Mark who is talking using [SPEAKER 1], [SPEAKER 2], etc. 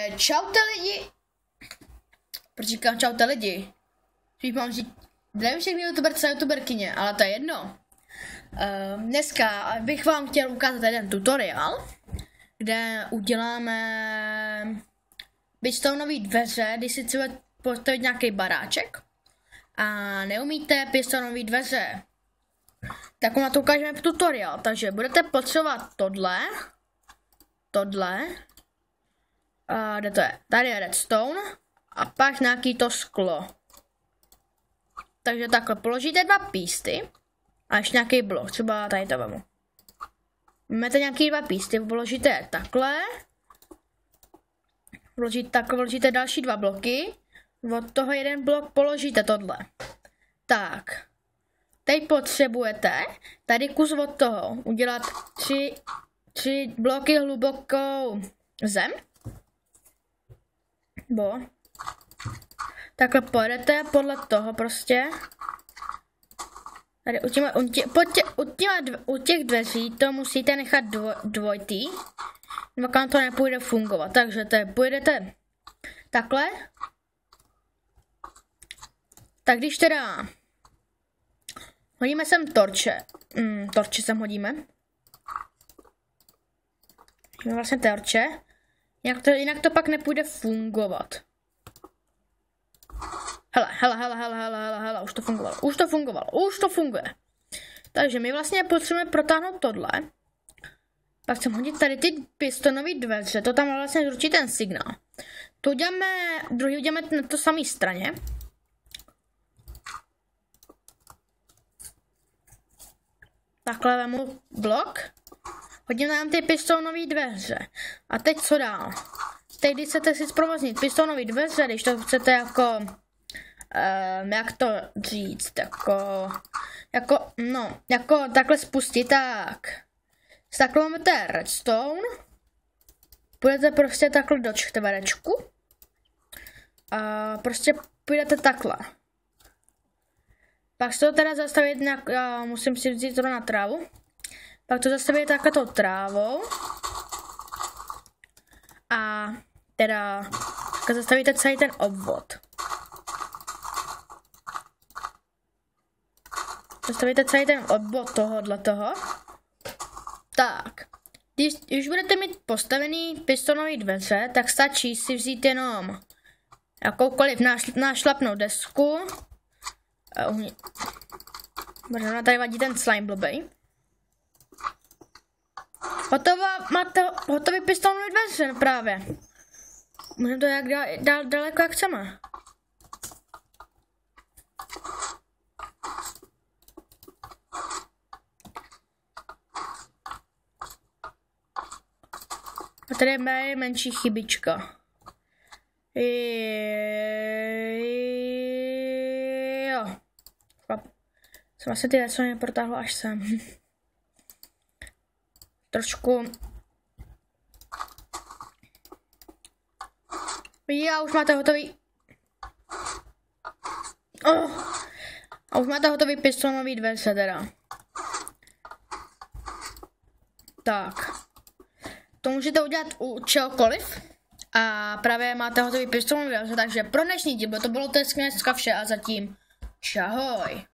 [SPEAKER 1] čaute lidi. Proč říkám čaute lidi? Spíš mám říct, zdravím všechny youtuberce a youtuberkyně, ale to je jedno. Dneska bych vám chtěl ukázat jeden tutoriál, kde uděláme pistolové dveře, když si chcete postavit nějaký baráček a neumíte pistolové dveře, tak na to ukážeme v tutoriál. Takže budete potřebovat tohle, kde to je? Tady je redstone a pak nějaký to sklo. Takže takhle položíte dva písty a ještě nějaký blok, třeba tady to vemu. Máte nějaký dva písty, položíte takhle. Vložíte další dva bloky. Od toho jeden blok položíte tohle. Tak. Teď potřebujete tady kus od toho udělat tři bloky hlubokou zem. Takhle pojedete podle toho prostě. Tady u těch dveří to musíte nechat dvojitý. Dokud to nepůjde fungovat. Takže půjdete takhle. Tak když teda hodíme sem torče. Torče sem hodíme. Vlastně torče. Jinak to pak nepůjde fungovat. Hele, už to funguje. Takže my vlastně potřebujeme protáhnout tohle. Pak chceme hodit tady ty pistonové dveře, to tam vlastně zručí ten signál. To uděláme, druhý uděláme na to samé straně. Takhle vemu blok. Hodím nám ty pistonové dveře. A teď co dál? Teď když chcete si zprovoznit pistonové dveře, když to chcete jako jak to říct, jako takhle spustit, tak takhle máte redstone, půjdete prostě takhle do čtverečku a prostě půjdete takhle. Pak se to teda zastavit nějak, musím si vzít to na trávu, pak to zastavit takhle tou trávou a teda zastavíte celý ten obvod. Zastavíte celý ten obvod tohoto. Tak, když budete mít postavený pistonové dveře, tak stačí si vzít jenom jakoukoliv nášlapnou desku. Možná tady vadí ten slime blbej. Máte hotový pistonové dveře právě. Můžeme to jak dál daleko jak chceme. A tady je menší chybička. Jo. Jsem vlastně ty věci neprotáhlo až sem. Trošku. Jo, už máte hotový. A už máte hotový pistonový dveře teda. Tak. To můžete udělat u čehokoliv. A právě máte hotový pistolový dveře, takže pro dnešní díl to bylo dneska vše a zatím čahoj.